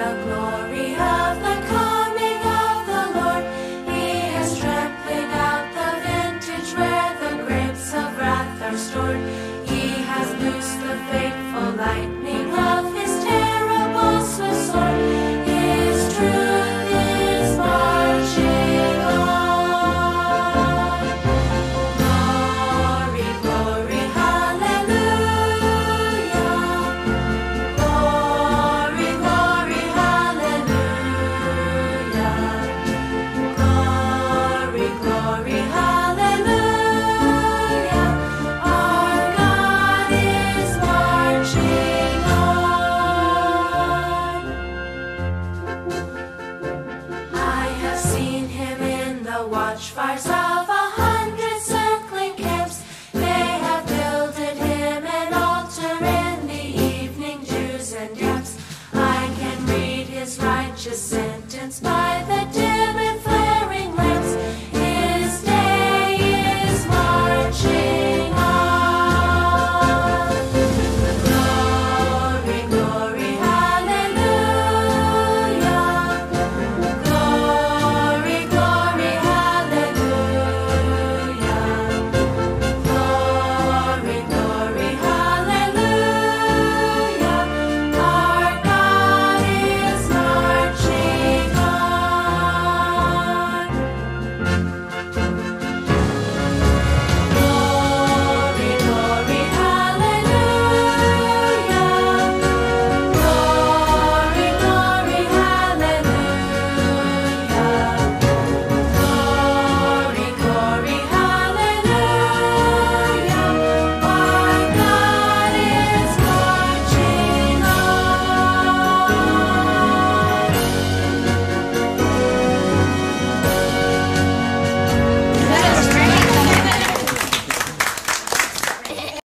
the glory of the coming of the Lord. He is trampling out the vintage where the grapes of wrath are stored. He has loosed the fateful lightning of his terrible swift sword. His truth is marching on. Glory, glory, hallelujah. Glory, glory, hallelujah. Glory, glory, hallelujah. Our God is marching on. I have seen him in the watchfires of 100 circling camps. They have builded him an altar in the evening dews and damps. I can read his righteous sentence by